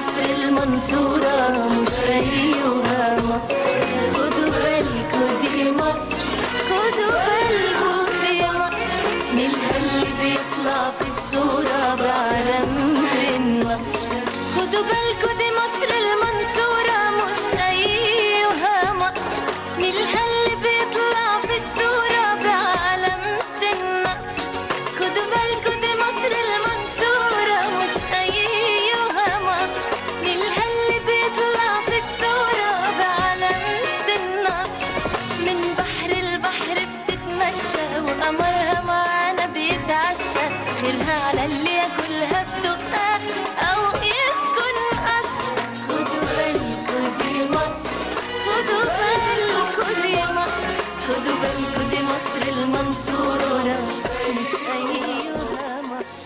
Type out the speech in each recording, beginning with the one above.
مصر المنصورة مش أيها مصر. خدوا بالكوا دي مصر، خدوا بالكوا دي مصر، نيلها اللي بيطلع في الصورة بعلم النصر. خدوا بالكوا دي مصر المنصورة مش أيها مصر، نيلها اللي بيطلع في الصورة بعلم النصر. خدوا بالكوا دي مصر المنصورة مش أيها مصر، نيلها اللي بيطلع في الصورة بعلم النصر. من بحر البحر بتتمشى وقمرها معانا بيتعشى، خيرها على اللي ياكلها بدقها أو يسكن قصر. خدوا بالكوا دي مصر، خدوا بالكوا دي مصر، خدوا بالكوا دي مصر المنصورة مش أيها مصر.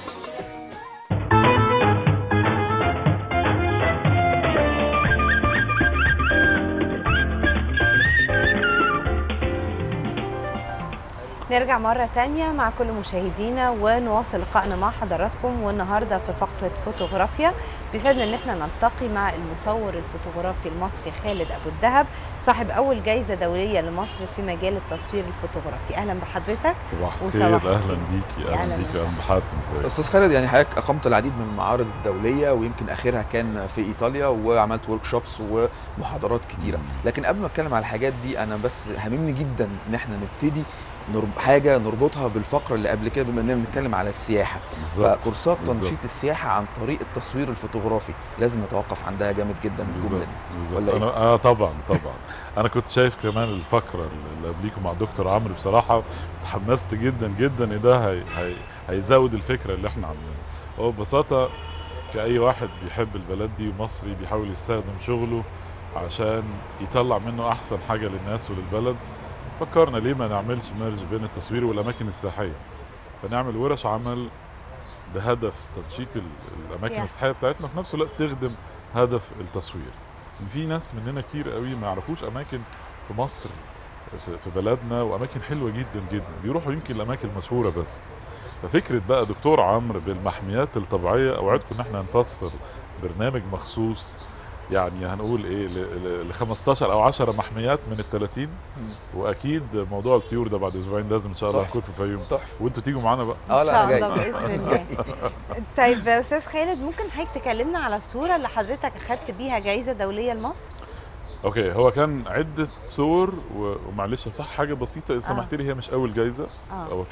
نرجع مرة تانية مع كل مشاهدينا ونواصل لقائنا مع حضراتكم. والنهاردة في فقرة فوتوغرافيا بيسعدنا ان احنا نلتقي مع المصور الفوتوغرافي المصري خالد ابو الدهب، صاحب اول جائزة دولية لمصر في مجال التصوير الفوتوغرافي. اهلا بحضرتك. صباح الخير. اهلا بيكي. اهلا بيكي. اهلا بحاتم. ازيك استاذ خالد؟ يعني حضرتك اقمت العديد من المعارض الدوليه ويمكن اخرها كان في ايطاليا، وعملت ورك شوبس ومحاضرات كتيره، لكن قبل ما اتكلم على الحاجات دي انا بس هاممني جدا ان احنا نبتدي حاجه نربطها بالفقره اللي قبل كده، بما اننا بنتكلم على السياحه. فكورسات تنشيط السياحه عن طريق التصوير الفوتوغرافي لازم نتوقف عندها جامد جدا الجمله دي، ولا ايه؟ طبعا انا كنت شايف كمان الفقره اللي قبليكم مع دكتور عمرو، بصراحه تحمست جدا جدا ان ده هيزود الفكره اللي احنا عاملينها. هو ببساطه كأي واحد بيحب البلد دي ومصري بيحاول يستخدم شغله عشان يطلع منه احسن حاجه للناس وللبلد، فكرنا ليه ما نعملش ميرج بين التصوير والاماكن السياحيه، فنعمل ورش عمل بهدف تنشيط الاماكن السياحيه بتاعتنا، في نفس الوقت تخدم هدف التصوير. في ناس مننا كتير قوي ما يعرفوش اماكن في مصر في بلدنا، واماكن حلوه جدا جدا، بيروحوا يمكن الاماكن المشهوره بس. ففكره بقى دكتور عمرو بالمحميات الطبيعيه، اوعدكم ان احنا هنفصل برنامج مخصوص، يعني هنقول ايه ل 15 او 10 محميات من ال 30، واكيد موضوع الطيور ده بعد اسبوعين لازم ان شاء الله نكون في الفيوم، وانتوا تيجوا معانا بقى ان شاء الله باذن الله. طيب استاذ خالد، ممكن حضرتك تكلمنا على الصوره اللي حضرتك اخذت بيها جائزه دوليه لمصر؟ اوكي، هو كان عده صور ومعلش صح حاجه بسيطه اذا سمحت لي، هي مش اول جائزه. هو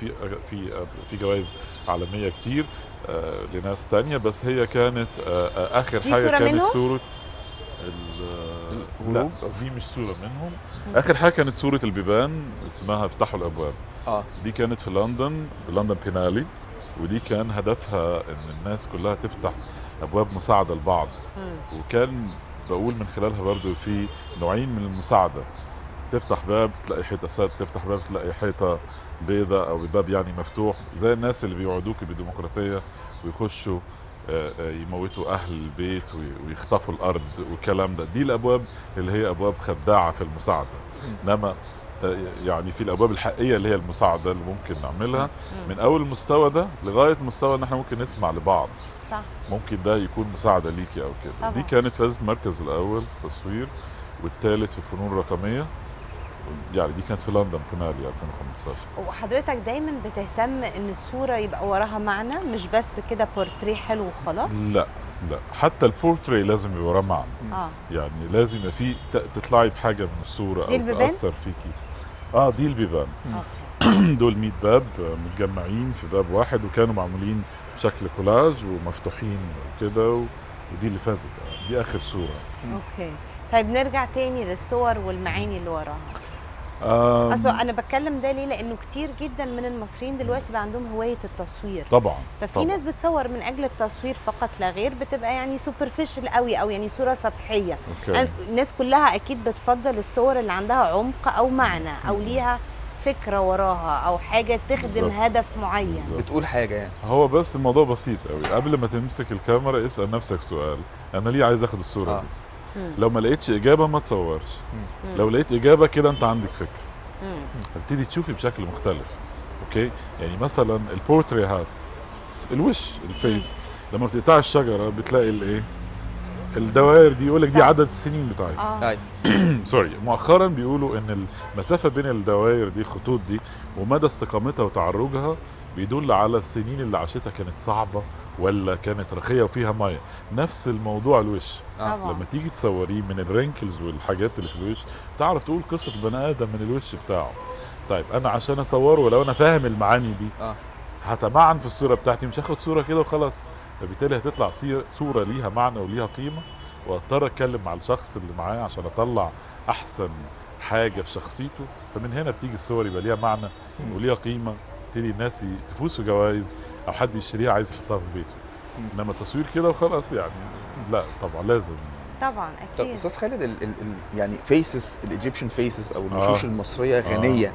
في جوائز عالميه كتير لناس تانية، بس هي كانت اخر حاجه كانت صوره لا دي مش صوره منهم. اخر حاجه كانت صوره البيبان اسمها افتحوا الابواب. دي كانت في لندن بينالي، ودي كان هدفها ان الناس كلها تفتح ابواب مساعده لبعض، وكان بقول من خلالها برضو في نوعين من المساعده، تفتح باب تلاقي حيطه سد، تفتح باب تلاقي حيطه بيضاء او باب يعني مفتوح، زي الناس اللي بيوعدوك بديمقراطيه ويخشوا يموتوا اهل البيت ويخطفوا الارض والكلام ده. دي الابواب اللي هي ابواب خداعه في المساعده، انما يعني في الابواب الحقيقيه اللي هي المساعده اللي ممكن نعملها من اول المستوى ده لغايه المستوى ان احنا ممكن نسمع لبعض. صح. ممكن ده يكون مساعده ليكي او كده. طبعا. دي كانت فازت المركز الاول في التصوير والثالث في الفنون الرقميه، يعني دي كانت في لندن بينالي 2015. وحضرتك دايما بتهتم ان الصوره يبقى وراها معنى، مش بس كده بورتريه حلو وخلاص؟ لا حتى البورتري لازم يبقى وراه معنى. يعني لازم يبقى في تطلعي بحاجه من الصوره او تاثر فيكي. دي البيبان. دول 100 باب متجمعين في باب واحد، وكانوا معمولين بشكل كولاج ومفتوحين كده، ودي اللي فازت. دي اخر صوره. اوكي، طيب نرجع تاني للصور والمعاني اللي وراها. اصلا انا بتكلم ده ليه؟ لانه كتير جدا من المصريين دلوقتي بقى عندهم هوايه التصوير. طبعا. ففي ناس بتصور من اجل التصوير فقط لا غير، بتبقى يعني سوبرفيشال قوي او يعني صوره سطحيه. الناس كلها اكيد بتفضل الصور اللي عندها عمق او معنى او ليها فكره وراها او حاجه تخدم هدف معين، بتقول حاجه يعني. هو بس الموضوع بسيط قوي، قبل ما تمسك الكاميرا اسال نفسك سؤال، انا ليه عايز اخد الصوره دي؟ لو ما لقيتش اجابه ما تصورش. لو لقيت اجابه كده انت عندك فكره، هتبتدي تشوفي بشكل مختلف. اوكي، يعني مثلا البورتريهات، الوش الفيس، لما بتقطع الشجره بتلاقي الايه؟ الدوائر دي يقول لك دي صح. عدد السنين بتاعتها. ايوه سوري، مؤخرا بيقولوا ان المسافه بين الدوائر دي، الخطوط دي، ومدى استقامتها وتعرجها بيدل على السنين اللي عاشتها كانت صعبه ولا كانت رخيه وفيها ميه. نفس الموضوع الوش، طبعا. لما تيجي تصوريه من الرينكلز والحاجات اللي في الوش تعرف تقول قصه البني ادم من الوش بتاعه. طيب انا عشان اصوره لو انا فاهم المعاني دي هتمعن في الصوره بتاعتي، مش هاخد صوره كده وخلاص. فبالتالي هتطلع صوره ليها معنى وليها قيمه، واضطر اتكلم مع الشخص اللي معايا عشان اطلع احسن حاجه في شخصيته. فمن هنا بتيجي الصور يبقى ليها معنى وليها قيمه، تبتدي الناس تفوز في جوائز او حد يشتريها عايز يحطها في بيته. انما تصوير كده وخلاص يعني لا طبعا لازم. طبعا طب اكيد. استاذ خالد يعني فيسز الايجيبشن فيسز او الوشوش المصريه غنيه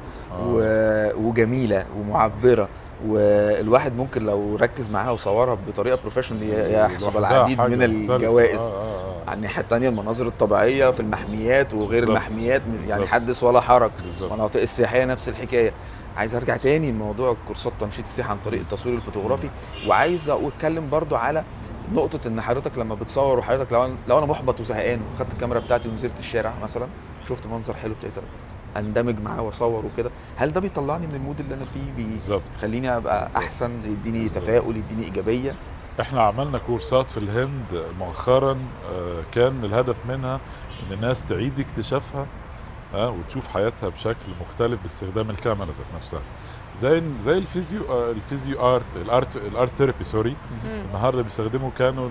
وجميله ومعبره، والواحد ممكن لو ركز معاها وصورها بطريقه بروفيشنال يحصل العديد من الجوائز. على الناحيه الثانيه المناظر الطبيعيه في المحميات وغير بالزبط. المحميات يعني بالزبط. حدث ولا حرج. بالزبط. المناطق السياحيه نفس الحكايه. عايز ارجع تاني لموضوع كورسات تنشيط السياحه عن طريق التصوير الفوتوغرافي، وعايز اتكلم برضو على نقطه ان حضرتك لما بتصور، وحضرتك لو انا محبط وزهقان وخدت الكاميرا بتاعتي ونزلت الشارع مثلا، شفت منظر حلو ابتديت اندمج معاه واصور وكده، هل ده بيطلعني من المود اللي انا فيه، بيخليني ابقى احسن، يديني تفاؤل، يديني ايجابيه؟ احنا عملنا كورسات في الهند مؤخرا، كان الهدف منها ان الناس تعيد اكتشافها وتشوف حياتها بشكل مختلف باستخدام الكاميرا ذات نفسها، زي الفيزيو الارت ثيرابي. سوري، النهارده بيستخدموا كانوا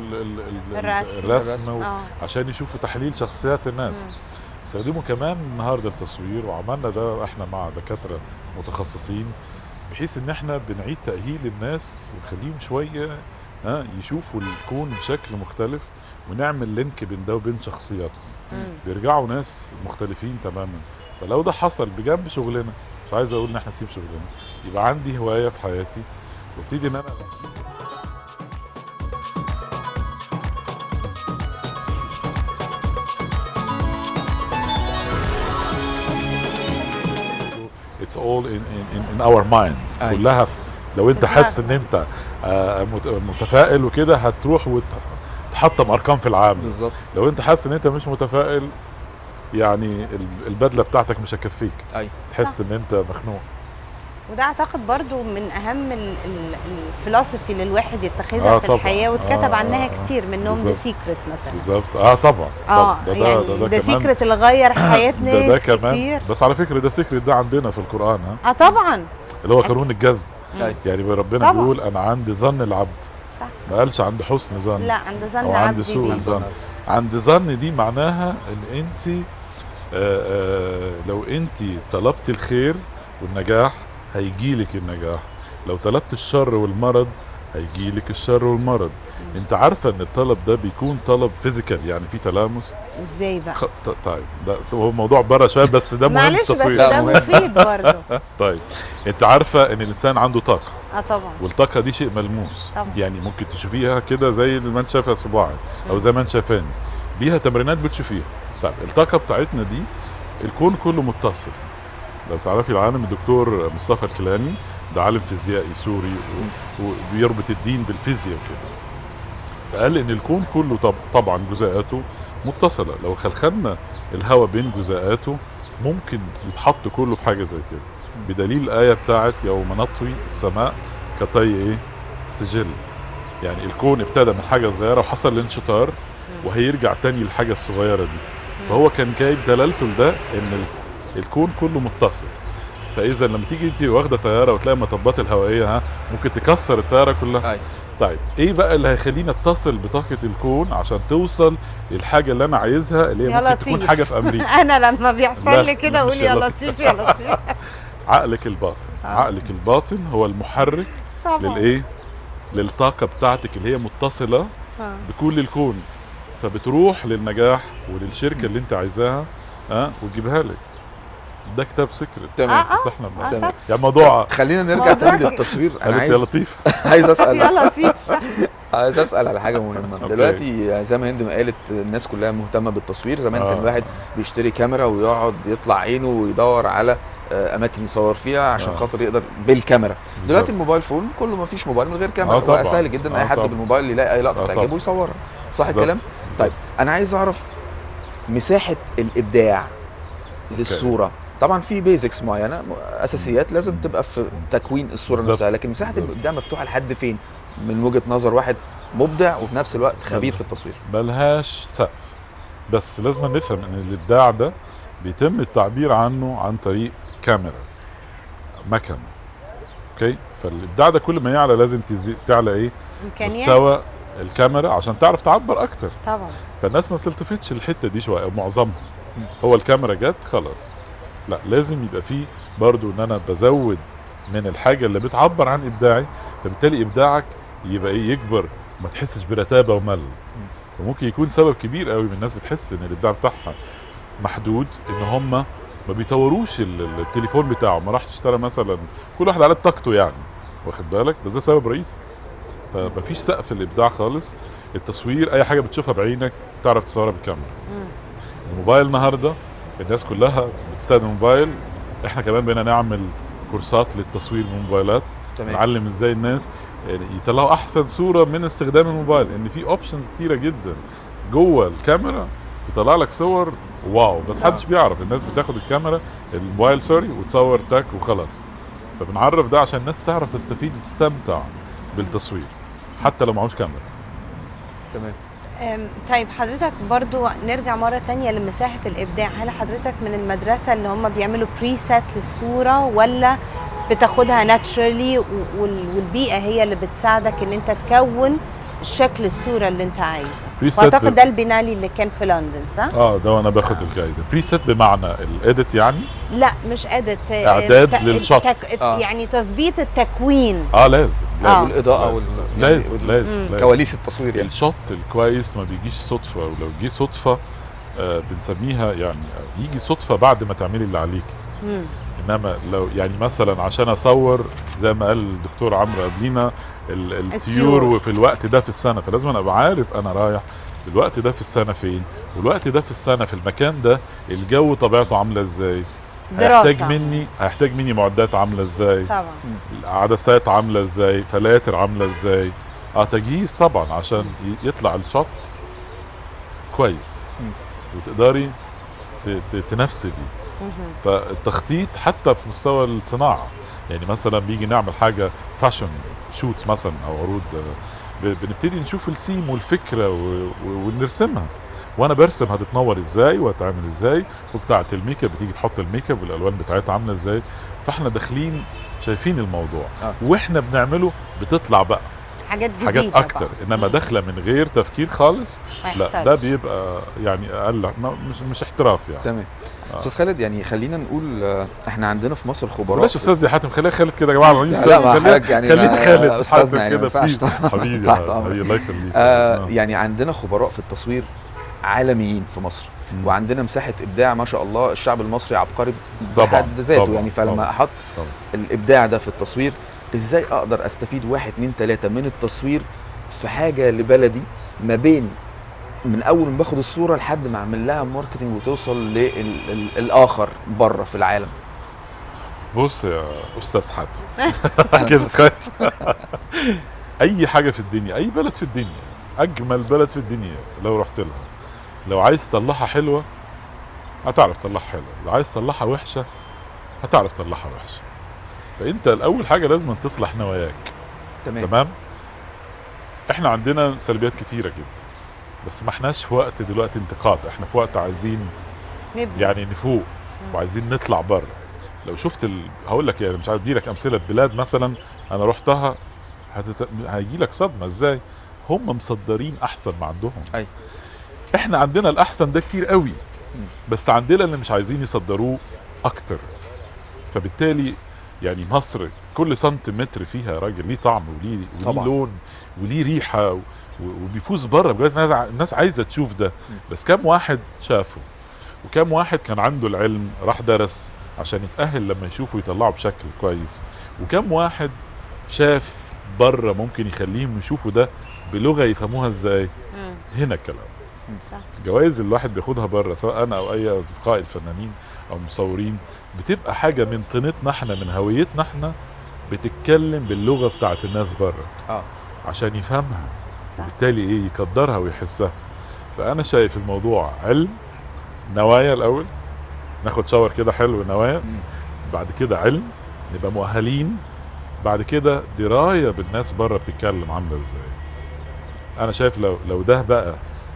الرسم عشان يشوفوا تحليل شخصيات الناس. بيستخدموا كمان النهارده التصوير، وعملنا ده احنا مع دكاتره متخصصين بحيث ان احنا بنعيد تاهيل الناس ونخليهم شويه يشوفوا الكون بشكل مختلف، ونعمل لينك بين ده وبين شخصياتهم. بيرجعوا ناس مختلفين تماما. فلو ده حصل بجنب شغلنا، مش عايز اقول ان احنا نسيب شغلنا، يبقى عندي هوايه في حياتي وابتدي ان انا it's all in our minds. كلها لو انت حاسس ان انت متفائل وكده هتروح وتحطم ارقام في العالم. بالظبط. لو انت حاسس ان انت مش متفائل يعني البدله بتاعتك مش هتكفيك. تحس ان انت مخنوق. وده اعتقد برضو من اهم الفلسفي اللي الواحد يتخذها في الحياه، واتكتب عنها كتير، منهم ذا سيكريت مثلا. بالظبط. طبعا. ده سيكريت اللي غير حياه ناس ده كمان كتير. بس على فكره ده سيكريت ده عندنا في القران. طبعا، اللي هو قانون الجذب. يعني ربنا طبعا. بيقول انا عند ظن العبد. صح. ما قالش عند حسن ظن، لا عند ظن او عند سوء الظن. عند ظن دي معناها ان انت لو انت طلبت الخير والنجاح هيجيلك النجاح، لو طلبت الشر والمرض هيجيلك الشر والمرض. انت عارفه ان الطلب ده بيكون طلب فيزيكال، يعني في تلامس. ازاي بقى؟ طيب ده هو موضوع بره شويه بس ده مهم في التصوير. معلش بس ده مفيد برضه. طيب انت عارفه ان الانسان عنده طاقه. طبعا. والطاقه دي شيء ملموس. طبعا. يعني ممكن تشوفيها كده زي ما انت شايفه صباعي او زي ما انت شايفاني، ليها تمرينات بتشوفيها. طيب الطاقه بتاعتنا دي الكون كله متصل. لو تعرفي العالم الدكتور مصطفى الكيلاني، ده عالم فيزيائي سوري وبيربط الدين بالفيزياء وكده، فقال ان الكون كله طبعا جزيئاته متصله، لو خلخلنا الهواء بين جزيئاته ممكن يتحط كله في حاجه زي كده، بدليل الايه بتاعت يوم نطوي السماء كطي سجل. يعني الكون ابتدى من حاجه صغيره وحصل الانشطار وهيرجع تاني للحاجه الصغيره دي. فهو كان جايب دلالته لده ان الكون كله متصل. فاذا لما تيجي انت واخده طياره وتلاقي المطبات الهوائيه ممكن تكسر الطياره كلها. طيب ايه بقى اللي هيخليني اتصل بطاقه الكون عشان توصل للحاجه اللي انا عايزها، اللي هي ممكن تكون حاجه في امريكا. انا لما بيحصل لي كده اقول يا لطيف يا لطيف. عقلك الباطن. عقلك الباطن هو المحرك للايه؟ للطاقه بتاعتك اللي هي متصله بكل الكون، فبتروح للنجاح وللشركه اللي انت عايزاها وتجيبها لك. ده كتاب سكرت. تمام. بس احنا يعني موضوع خلينا نرجع تاني للتصوير. انا عايز يا لطيف عايز اسال يا لطيف عايز اسال على حاجه مهمه. دلوقتي زي ما هند ما قالت الناس كلها مهتمه بالتصوير. زمان كان الواحد بيشتري كاميرا ويقعد يطلع عينه ويدور على اماكن يصور فيها عشان خاطر يقدر بالكاميرا. دلوقتي الموبايل فون كله ما فيش موبايل من غير كاميرا. سهل جدا اي حد بالموبايل يلاقي اي لقطه تعجبه يصورها. صح الكلام؟ طيب انا عايز اعرف مساحه الابداع للصوره. طبعا في بيزكس معينه، اساسيات لازم تبقى في تكوين الصوره بالظبط. نفسها، لكن مساحه بالظبط. الابداع مفتوحه لحد فين من وجهه نظر واحد مبدع وفي نفس الوقت خبير في التصوير؟ ملهاش سقف، بس لازم نفهم ان الابداع ده بيتم التعبير عنه عن طريق كاميرا، مكنه. اوكي، فالابداع ده كل ما يعلى لازم تعلى ايه؟ امكانيات مستوى الكاميرا عشان تعرف تعبر اكتر. طبعا. فالناس ما بتلتفتش الحته دي شويه، معظمها هو الكاميرا جت خلاص. لا، لازم يبقى فيه برضو ان انا بزود من الحاجه اللي بتعبر عن ابداعي، فبالتالي ابداعك يبقى ايه؟ يكبر، ما تحسش برتابه وملل. وممكن يكون سبب كبير قوي من الناس بتحس ان الابداع بتاعها محدود، ان هم ما بيطوروش التليفون بتاعه، ما راحش اشترى مثلا، كل واحد على طاقته يعني، واخد بالك؟ بس ده سبب رئيسي. فمفيش سقف الابداع خالص. التصوير اي حاجه بتشوفها بعينك تعرف تصورها بالكاميرا. الموبايل النهارده الناس كلها بتستخدم موبايل، احنا كمان بقينا نعمل كورسات للتصوير بالموبايلات، نعلم ازاي الناس يطلعوا احسن صوره من استخدام الموبايل، ان في اوبشنز كتيره جدا جوه الكاميرا يطلع لك صور واو، بس محدش بيعرف. الناس بتاخد الكاميرا الموبايل سوري وتصور تاك وخلاص. فبنعرف ده عشان الناس تعرف تستفيد وتستمتع بالتصوير حتى لو معهوش كاميرا. تمام. طيب حضرتك برضو نرجع مرة تانية لمساحة الإبداع، هل حضرتك من المدرسة اللي هم بيعملوا بريسات للصورة، ولا بتاخدها ناتشرالي والبيئة هي اللي بتساعدك ان انت تكون شكل الصورة اللي انت عايزه؟ واعتقد ده البنالي اللي كان في لندن، صح؟ ده وانا باخد الجائزة. بريسات بمعنى الاديت يعني؟ لا مش اديت، اعداد للشط، يعني تظبيط التكوين. لازم والاضاءة لازم كواليس التصوير يعني. الشوت الكويس ما بيجيش صدفة، ولو جه صدفة بنسميها يعني يجي صدفة بعد ما تعملي اللي عليك. انما لو يعني مثلا عشان اصور زي ما قال الدكتور عمرو قبلينا الطيور وفي الوقت ده في السنه، فلازم انا ابقى عارف انا رايح الوقت ده في السنه فين، والوقت ده في السنه في المكان ده الجو طبيعته عامله ازاي، هيحتاج مني معدات عامله ازاي، طبعا عدسات عامله ازاي، فلاتر عامله ازاي، تجهيز طبعا عشان يطلع الشوت كويس وتقدري تنافسي بيه. فالتخطيط حتى في مستوى الصناعه، يعني مثلا بيجي نعمل حاجه فاشن شوت مثلا او عروض، بنبتدي نشوف السيم والفكره ونرسمها، وانا برسم هتتنور ازاي وهتعمل ازاي، وبتاعه الميك اب بتيجي تحط الميك اب والالوان بتاعتها عامله ازاي. فاحنا داخلين شايفين الموضوع واحنا بنعمله بتطلع بقى حاجات جديدة، حاجات اكتر. انما داخله من غير تفكير خالص لا، ده بيبقى يعني اقل، مش احتراف يعني. تمام. استاذ خالد، يعني خلينا نقول احنا عندنا في مصر خبراء. بلاش استاذ دي حاتم، خليها خالد كده يا جماعه. خلينا خالد استاذنا يعني، ما ينفعش حبيبي الله يخليك. يعني عندنا خبراء في التصوير عالميين في مصر، وعندنا مساحه ابداع ما شاء الله. الشعب المصري عبقري بحد ذاته يعني. فلما احط الابداع ده في التصوير، ازاي اقدر استفيد 1 2 3 من التصوير في حاجه لبلدي، ما بين من اول ما باخد الصوره لحد ما اعمل لها ماركتنج وتوصل للاخر بره في العالم؟ بص يا استاذ حاتم كده اي حاجه في الدنيا، اي بلد في الدنيا، اجمل بلد في الدنيا لو رحت لها، لو عايز تطلعها حلوه هتعرف تطلعها حلوه، لو عايز تطلعها وحشه هتعرف تطلعها وحشه. فانت الاول حاجه لازم تصلح نواياك. تمام. احنا عندنا سلبيات كتيره جدا، بس ما احناش في وقت دلوقتي انتقاد، احنا في وقت عايزين يعني نفوق وعايزين نطلع بره. لو شفت هقول لك يعني مش عارف ادي لك امثله بلاد مثلا انا رحتها هيجي لك صدمه ازاي هم مصدرين احسن ما عندهم. احنا عندنا الاحسن ده كتير قوي، بس عندنا اللي مش عايزين يصدروه اكتر. فبالتالي يعني مصر كل سنتيمتر فيها يا راجل ليه طعم وليه لون وليه ريحه وبيفوز بره بجاز. الناس عايزه تشوف ده، بس كم واحد شافه وكم واحد كان عنده العلم راح درس عشان يتأهل لما يشوفوا يطلعوا بشكل كويس، وكم واحد شاف بره ممكن يخليهم يشوفوا ده بلغه يفهموها ازاي. هنا الكلام. الجوائز اللي الواحد بياخدها بره سواء انا او اي اصدقائي الفنانين او المصورين بتبقى حاجه من طينتنا احنا، من هويتنا احنا، بتتكلم باللغه بتاعت الناس بره عشان يفهمها، وبالتالي يقدرها ويحسها. فانا شايف الموضوع علم، نوايا الاول، ناخد شاور كده حلو نوايا، بعد كده علم، نبقى مؤهلين، بعد كده درايه بالناس بره بتتكلم عامله ازاي. انا شايف لو ده بقى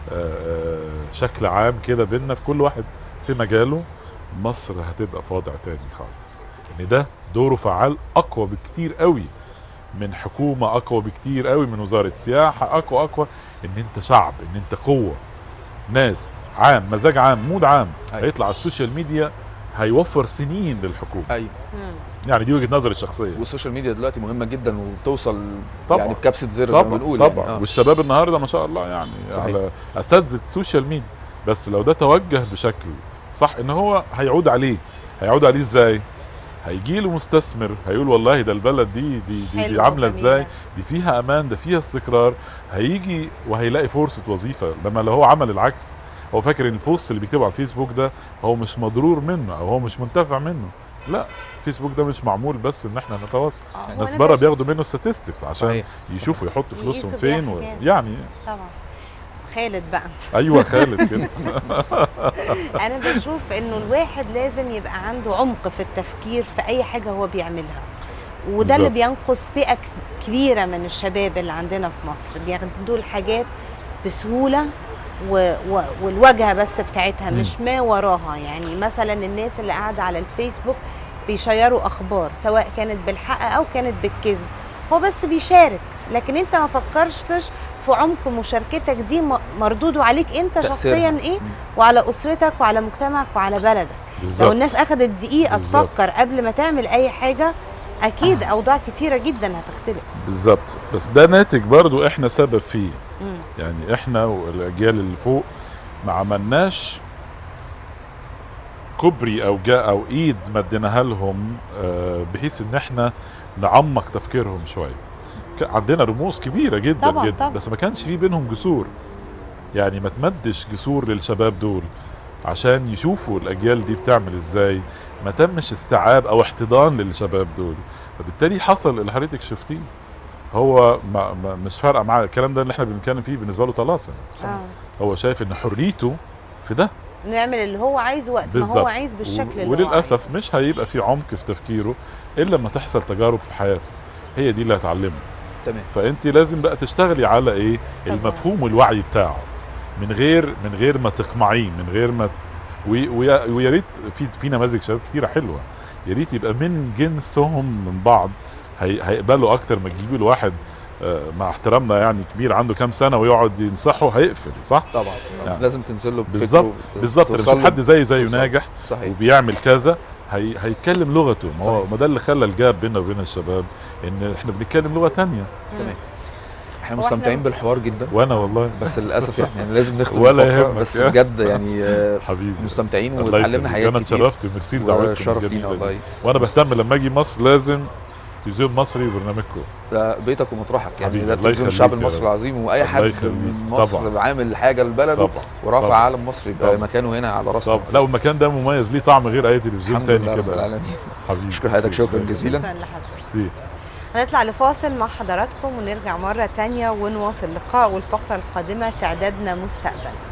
شكل عام كده بينا في كل واحد في مجاله، مصر هتبقى في وضع تاني خالص. ان ده دوره فعال، اقوى بكتير قوي من حكومه، اقوى بكتير قوي من وزاره سياحه، اقوى ان انت شعب، ان انت قوه، ناس، عام، مزاج عام، مود عام. أيوة. هيطلع على السوشيال ميديا هيوفر سنين للحكومه. ايوه يعني دي وجهه نظري الشخصيه. والسوشيال ميديا دلوقتي مهمه جدا وبتوصل طبعا يعني بكبسه زر زي طبعا ما بنقول طبعا يعني. والشباب النهارده ما شاء الله يعني صحيح. على اساتذه السوشيال ميديا. بس لو ده توجه بشكل صح، ان هو هيعود عليه ازاي؟ هيجي له مستثمر هيقول والله ده البلد دي عامله ازاي، دي فيها امان، ده فيها استقرار، هيجي وهيلاقي فرصه وظيفه. لما لو هو عمل العكس، هو فاكر ان البوست اللي بيكتبه على الفيسبوك ده هو مش مضرور منه او هو مش منتفع منه. لا، الفيسبوك ده مش معمول بس ان احنا نتواصل. الناس بره بياخدوا منه statistics عشان صحيح. يشوفوا يحطوا فلوسهم يقيسوا فين بيها حاجات. يعني طبعا. خالد بقى، ايوه خالد كده. انا بشوف انه الواحد لازم يبقى عنده عمق في التفكير في اي حاجه هو بيعملها، وده اللي بالظبط. بينقص فئه كبيره من الشباب اللي عندنا في مصر. بياخدوا الحاجات بسهوله والواجهه بس بتاعتها مش ما وراها. يعني مثلا الناس اللي قاعده على الفيسبوك بيشيروا اخبار سواء كانت بالحق او كانت بالكذب، هو بس بيشارك، لكن انت ما فكرتش في عمق مشاركتك دي مردوده عليك انت شخصيا ايه، وعلى اسرتك وعلى مجتمعك وعلى بلدك. بالظبط. لو الناس اخذت دقيقه بالظبط. تفكر قبل ما تعمل اي حاجه، اكيد اوضاع كتيره جدا هتختلف. بالظبط. بس ده ناتج برضو احنا سبب فيه. يعني احنا والاجيال اللي فوق ما عملناش كوبري او ايد مديناها لهم بحيث ان احنا نعمق تفكيرهم شويه. عندنا رموز كبيره جدا طبعًا جدا طبعًا. بس ما كانش في بينهم جسور. يعني ما تمدش جسور للشباب دول عشان يشوفوا الاجيال دي بتعمل ازاي، ما تمش استيعاب او احتضان للشباب دول، فبالتالي حصل اللي حضرتك شفتيه. هو مش فارقه معاه الكلام ده اللي احنا بنتكلم فيه، بالنسبه له طلاسم. هو شايف ان حريته في ده، انه يعمل اللي هو عايزه وقت ما هو عايز بالشكل اللي هو وللاسف مش هيبقى في عمق في تفكيره الا لما تحصل تجارب في حياته، هي دي اللي هتعلمه. تمام. فانت لازم بقى تشتغلي على ايه؟ المفهوم والوعي بتاعه، من غير ما تقمعيه، من غير ما ويا ريت في نماذج شباب كتيره حلوه، يا ريت يبقى من جنسهم من بعض، هيقبلوا اكتر ما تجيبي له واحد مع احترامنا يعني كبير عنده كام سنه ويقعد ينصحه هيقفل. صح طبعا يعني لازم تنزل له بالظبط. لما تشوف حد زيه ناجح صحيح. وبيعمل كذا هيتكلم لغته. ما ده اللي خلى الجاب بيننا وبين الشباب، ان احنا بنتكلم لغه تانية. تمام. احنا مستمتعين بالحوار جدا، وانا والله بس للاسف يعني لازم نختم ولا الفقرة، يهمك. بس بجد يعني حبيبي مستمتعين الله واتعلمنا يخليك. حاجات انا كتير اتشرفت وميرسي لدعوتكم شرف لينا الجميله والله. دي. وانا بهتم لما اجي مصر لازم تلفزيون مصري وبرنامجكم. ده بيتك ومطرحك يعني، حبيبي، ده الله تلفزيون يخليك الشعب يا المصري رب. العظيم، واي الله حد يخليك. من مصر طبعا. عامل حاجه لبلده طبعا. ورافع طبعا. علم مصر يبقى طبعا. مكانه هنا على راسنا. طب لو المكان ده مميز ليه طعم غير اي تلفزيون الحمد تاني لله رب كده. العالمين. حبيبي اشكر حضرتك شكرا جزيلا. شكرا لحضرتك. ميرسي. هنطلع لفاصل مع حضراتكم ونرجع مرة تانية ونواصل اللقاء، والفقرة القادمة تعدادنا مستقبل.